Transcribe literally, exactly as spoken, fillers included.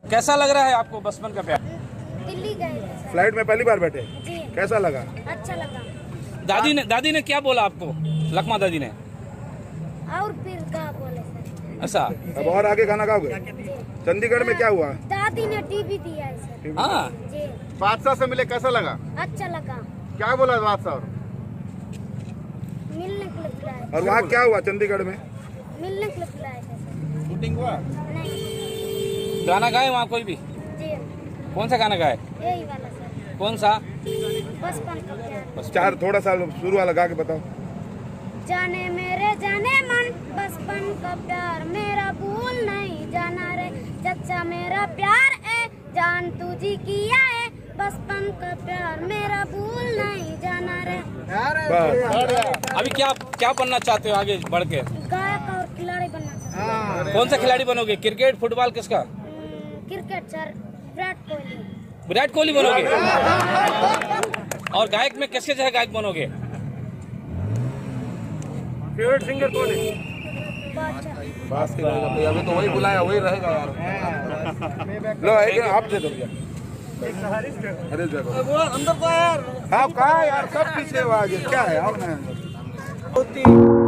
कैसा लग रहा है आपको बचपन का प्यार? दिल्ली गए थे सर। फ्लाइट में पहली बार बैठे? जी। कैसा लगा? अच्छा लगा। दादी ने दादी ने क्या बोला आपको? लकमा दादी ने और फिर क्या बोले सर? ऐसा? अब और आगे खाना खाओगे? जी। चंडीगढ़ में क्या हुआ? दादी ने टीवी दिया है सर। हाँ, जी। बादशाह से मिले, कैसा लगा? अच्छा लगा। क्या बोला बादशाह? और मिलने के लिए बुलाया। और वहाँ क्या हुआ चंडीगढ़ में? मिलने के लिए बुलाया था सर। शूटिंग हुआ? नहीं। गाना गाए वहाँ कोई भी? जी। कौन सा गाना गाए? यही वाला सर। कौन सा? बचपन का प्यार। चार थोड़ा सा शुरू वाला गा के बताओ। जाने मेरे जाने मन बचपन का प्यार मेरा भूल नहीं जाना रे चचा मेरा प्यार है जान तुझी किया है बचपन का प्यार मेरा भूल नहीं जाना रे। बस। अभी क्या क्या बनना चाहते हो आगे बढ़ के? गायक और खिलाड़ी बनना चाहता हूँ। कौन सा खिलाड़ी बनोगे? क्रिकेट, फुटबॉल, किसका? हम्म, क्रिकेट सर विराट कोहली। विराट कोहली बनोगे? और गायक में किसके जैसे गायक बनोगे? फेवरेट सिंगर कौन है? बादशाह। बात करेगा भाई, अभी तो वही बुलाया वही रहेगा यार। लो एक आप दे दो भैया। अरे दे दो। वो अंदर तो यार। आप कहाँ यार सब पीछे हो आगे क्या है? आओ ना।